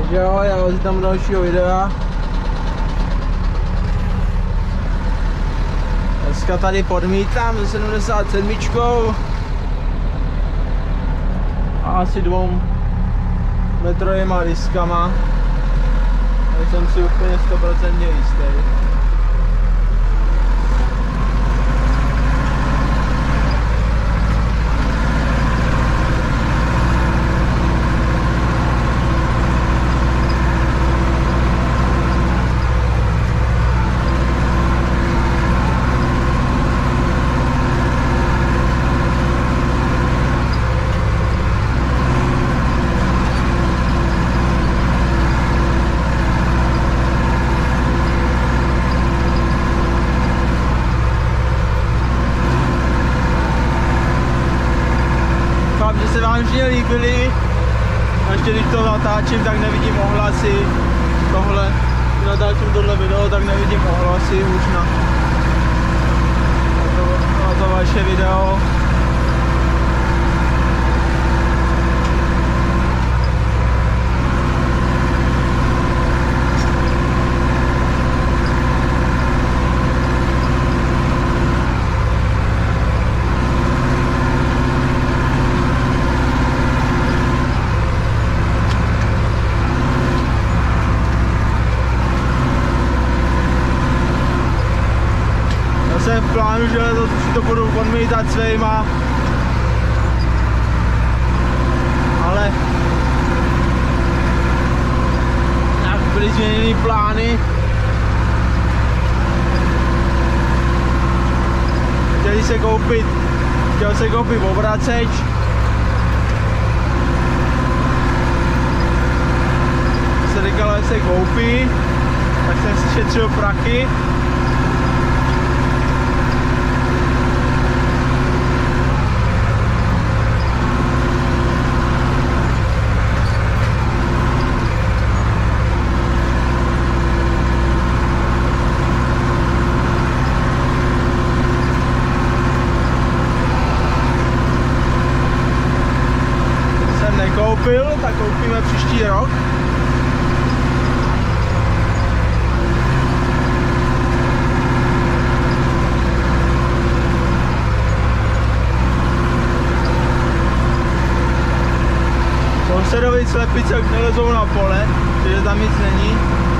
Takže jo, já vás tam dalšího videa. Dneska tady podmítám se 77 a asi 2 metrovýma diskama. Takže jsem si úplně 100% jistý. Že líbily. A ještě když to natáčím, tak nevidím ohlasy. Tohle, když natáčím tohle video, tak nevidím ohlasy už na to vaše video. Jsem v plánu, že to budu odmítat svýma, ale tak byly změněny plány. Chtěl se koupit obraceč. Se říkalo, že se koupí, tak jsem si šetřil prachy. Tak koupíme příští rok. Sousedový slepice už nelezou na pole, takže tam nic není.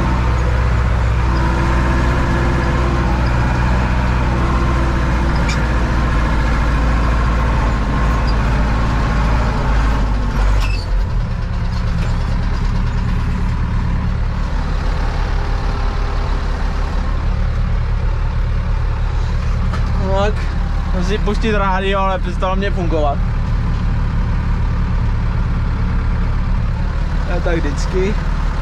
Si pustit rádio, ale přestalo mě fungovat. A tak vždycky.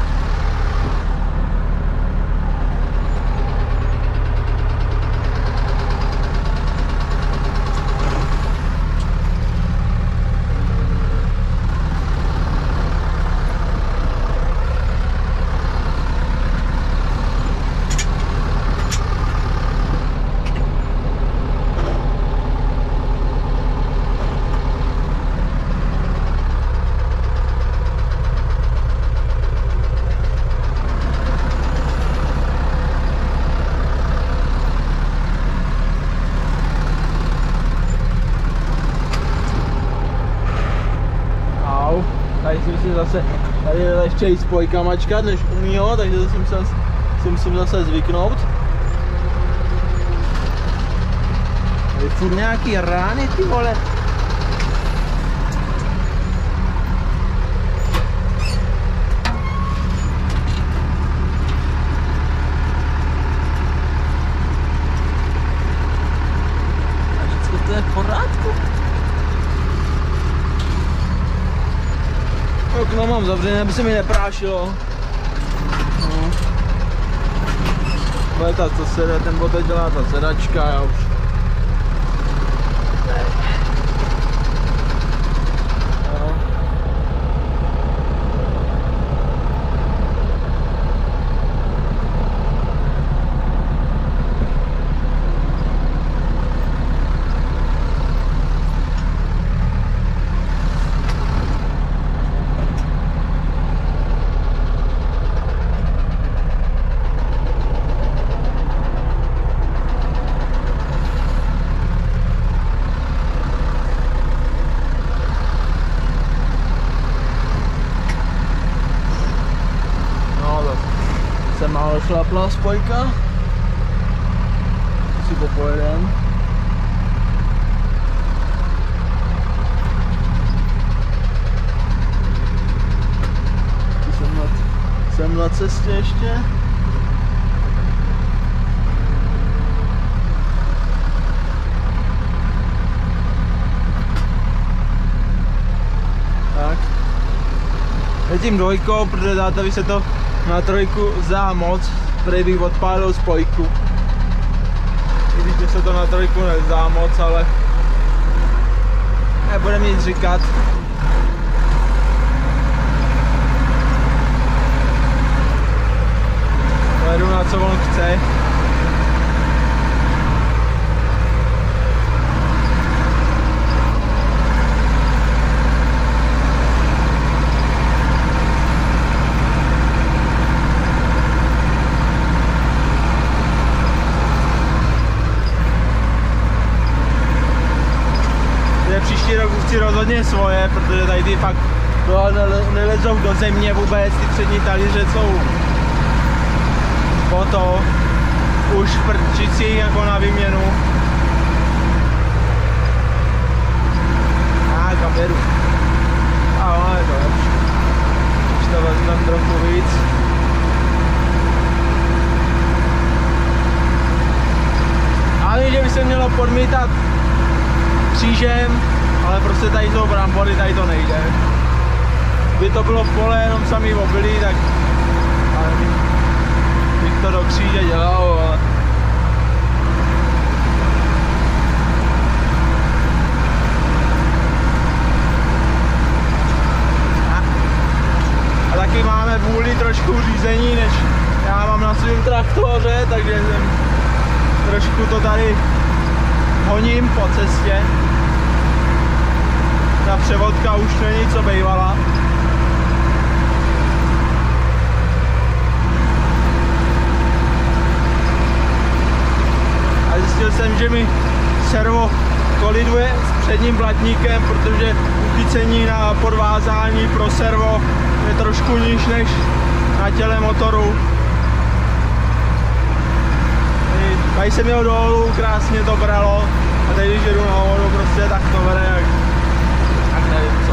Tady jsem si zase, tady je ještě i spojka mačkat než umího, takže si musím zase zvyknout. Tady furt nějaký rány, ty vole. A všechno to je v pořádku. Okno mám zavřené, aby se mi neprášilo. No. To je ta, co se ten bote dělá, ta sedačka, já už. No. málo šlapla spojka. Si popojedem. Jsem na cestě ještě. Tak. Letím dvojkou, protože tátovi se to na trojku zdá moc, protože bych odpálil spojku. I když by se to na trojku nezdá moc, ale nebudem nic říkat. Jedu na co on chce. Příští rok už chci rozhodně svoje, protože tady ty fakt nelezou do země vůbec, ty přední talíře jsou po to už prčicí jako na výměnu. Kam jedu? A ono je to lepší. Už to vezmeme trochu víc. Ale že by se mělo podmítat křížem, ale prostě tady jsou brambory, tady to nejde. Kdyby to bylo pole jenom samý obilí, tak bych to do kříže dělal, ale a taky máme vůli trošku řízení, než já mám na svém traktoře, takže jsem trošku to tady honím po cestě. Ta převodka už není co bejvala. A zjistil jsem, že mi servo koliduje s předním blatníkem, protože uchycení na podvázání pro servo je trošku níž než na těle motoru. Tady jsem jel dolů, krásně to bralo a teď když jedu nahoru, prostě tak to bere, tak nevím co.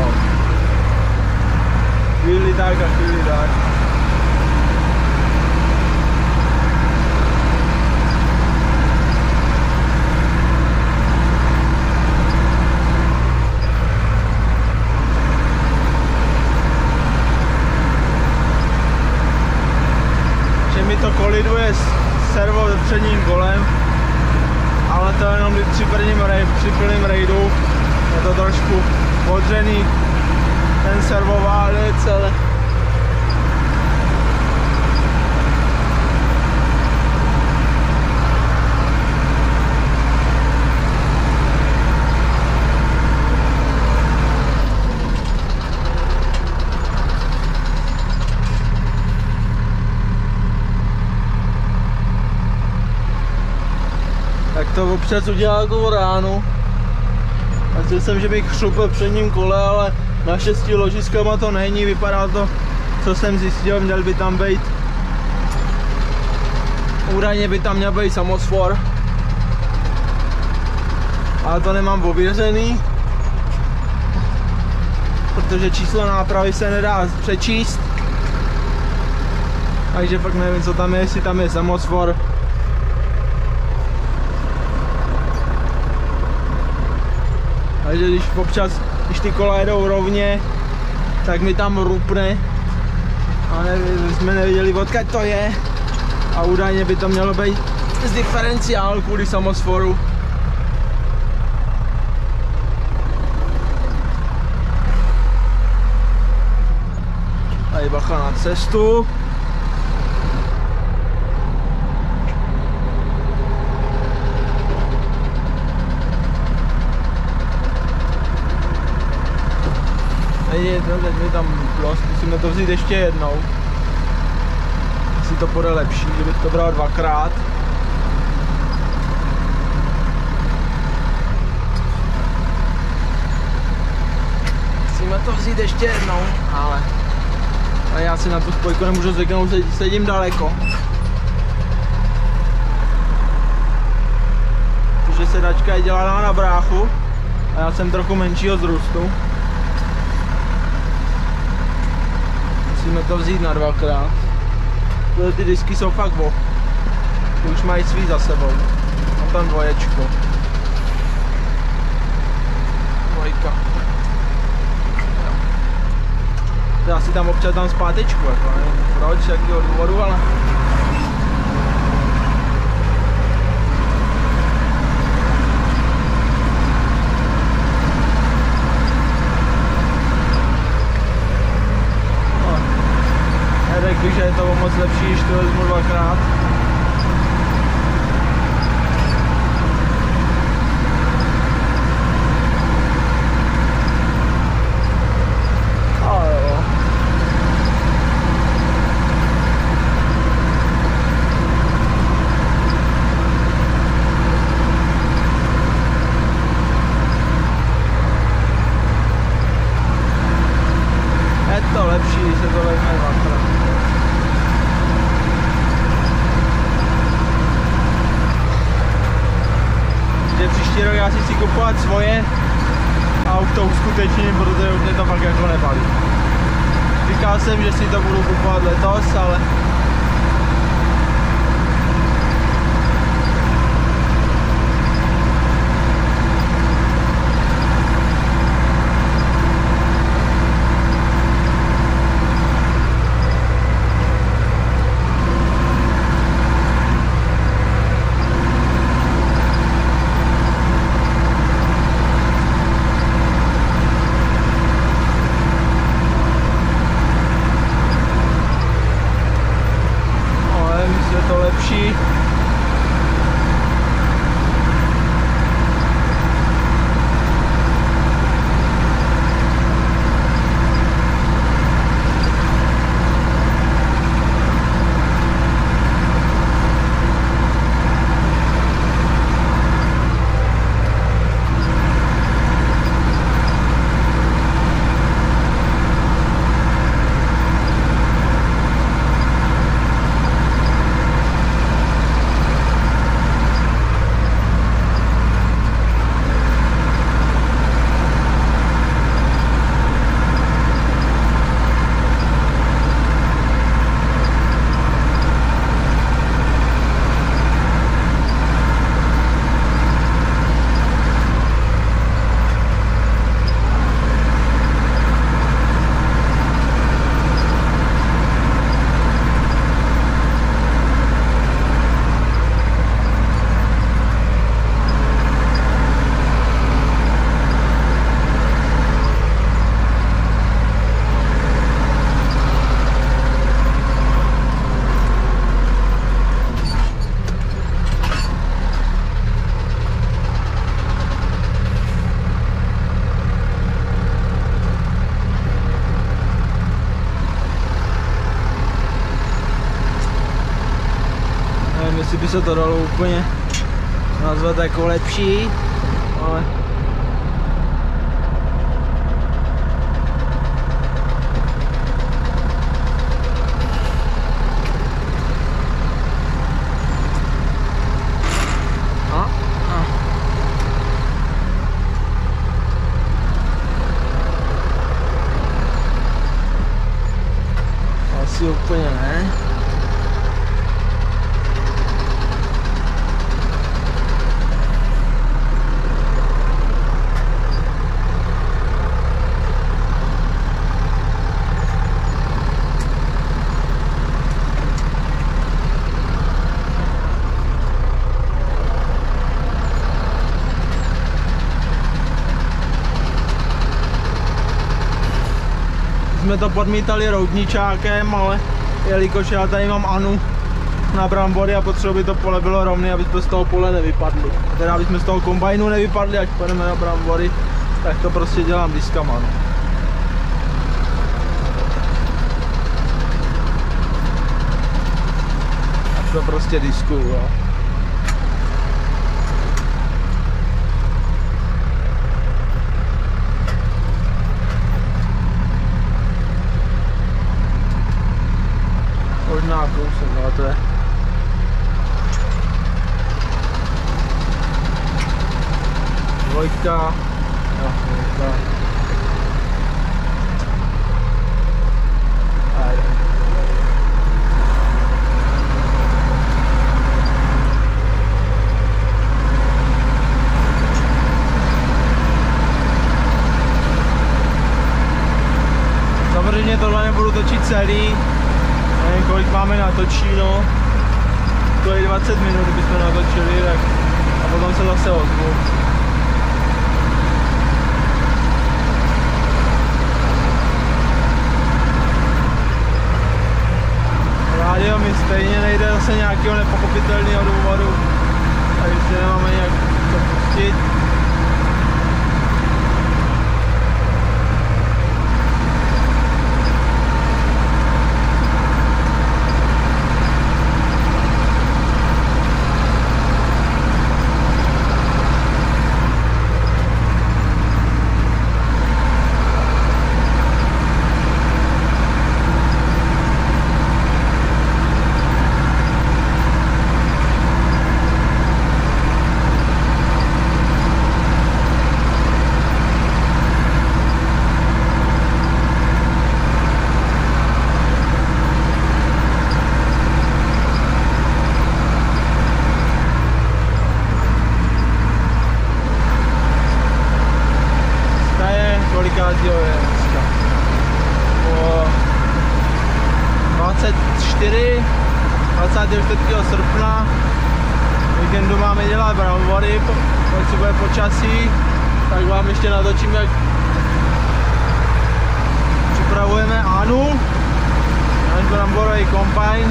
Chvíli tak a chvíli tak. Že mi to koliduje servo s předním kolem, ale to jenom při plném rejdu je to trošku odřený ten servoválec, ale tak to občas udělá jako ránu. Myslel jsem, že bych šlupil předním kole, ale na 6 ložiskama to není, vypadá to, co jsem zjistil, měl by tam být. Údajně by tam měl být samosvor. Ale to nemám ověřený. Protože číslo nápravy se nedá přečíst. Takže fakt nevím, co tam je, jestli tam je samosvor. Takže když občas, když ty kola jedou rovně, tak mi tam rupne. A jsme neviděli, odkud to je. A údajně by to mělo být z diferenciál kvůli samosforu. Tady bacha na cestu. Teď mi tam lost, musíme to vzít ještě jednou. Asi to bude lepší, kdybych to bral dvakrát. Musíme to vzít ještě jednou, ale já já si na tu spojku nemůžu zvyknout, sedím daleko. Protože sedačka je dělaná na bráchu a já jsem trochu menšího vzrůstu. Musíme to vzít na dvakrát. Ty disky jsou fakt ty už mají svý za sebou. Mám tam dvoječko. Dvojka. Já si tam občas dám zpátečku, jako nevím proč, jakýho důvodu, ale... No. Neřekl bych, že je to moc lepší, když to vezmu dvakrát. Já si chci kupovat svoje a už to uskutečním, protože už mě to fakt jako nebaví. Říkal jsem, že si to budu kupovat letos, ale lepší. Jestli by se to dalo úplně nazvat jako lepší, ale asi úplně ne. Jsme to podmítali roudničákem, ale jelikož já tady mám Anu na brambory a potřebuji, aby to pole bylo rovné, aby jsme z toho pole nevypadli. Teda aby jsme z toho kombajnu nevypadli, až půjdeme na brambory, tak to prostě dělám diskama. Tak to prostě diskuju, jo. možná kousek, ale to je. Dvojka. Jo, dvojka. A jde. Samozřejmě tohle nebudu točit celý, nevím kolik máme natočíno, to je 20 minut, kdybychom natočili, tak a potom se zase ozvu. Rádio mi stejně nejde zase nějakého nepochopitelného důvodu, takže si nemáme nějak co pustit. Jo, je dneska. Po 24. srpna víkendu máme dělat brambory, pokud se bude počasí, tak vám ještě natočím, jak připravujeme Anu, náš bramborový kombajn.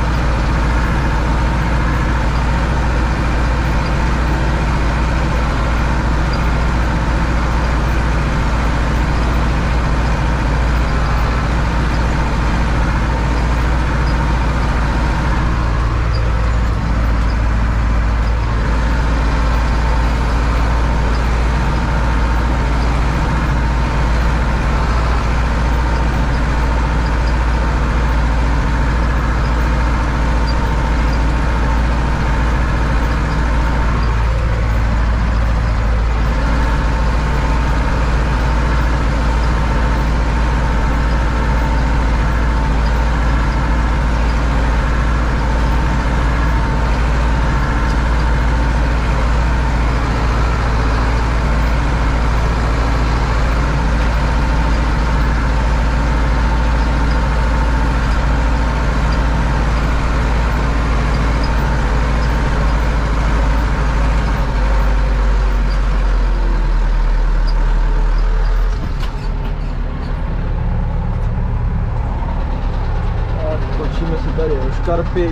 Tady do škarpy.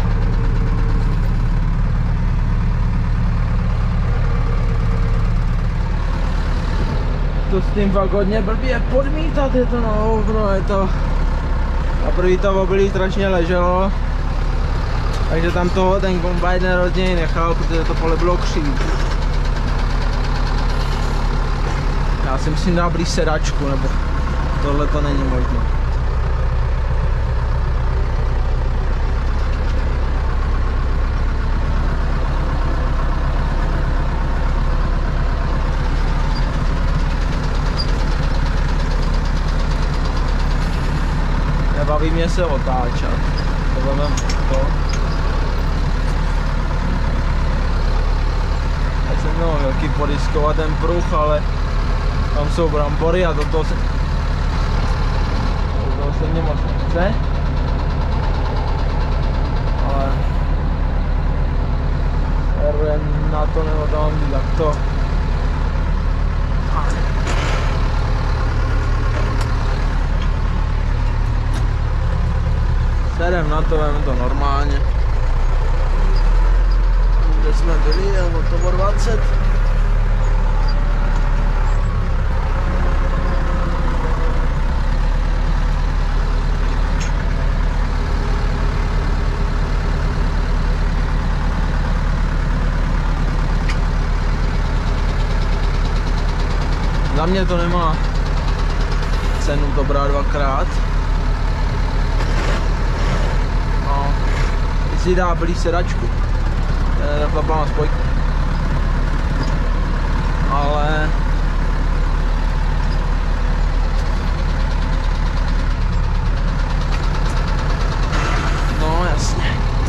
To s tím fakt hodně blbě podmítat, je to na hovno, je to. A první to obilí strašně leželo. Takže tam toho ten kombajner od něj nechal, protože to pole bylo křivé. Já si musím dát blíž sedačku, nebo tohle to není možné. Baví mě se otáčet. To. Já jsem měl velký podiskovat ten pruh, ale tam jsou brambory a do toho se mě moc nechce. Ale na to nebo tam tak to. Serem na to, vem to normálně. Kde jsme byli, to bylo 20. Za mě to nemá cenu to brát dvakrát. si dá plý sedačku. Chlapá spojku. Ale... No jasně.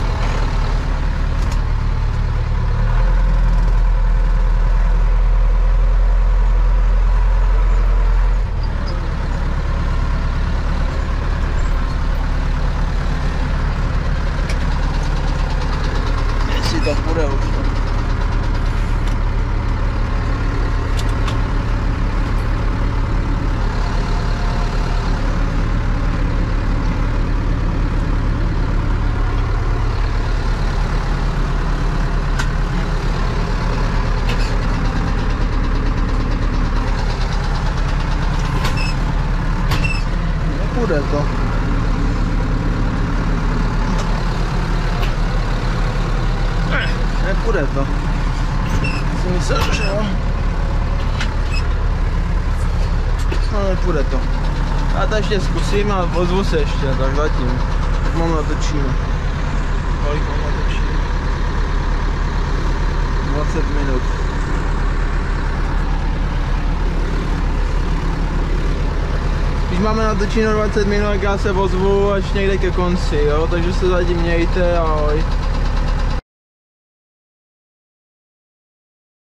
Jestli to půjde už. Nepůjde to. Nepůjde to. Jsem myslel, že jo. No nepůjde to. Já to ještě zkusím a ozvu se ještě, tak zatím. Mám natočíme. Kolik mám natočíme? 20 minut. Když máme natočeno 20 minut, tak já se ozvu až někde ke konci, jo? Takže se zatím mějte, ahoj.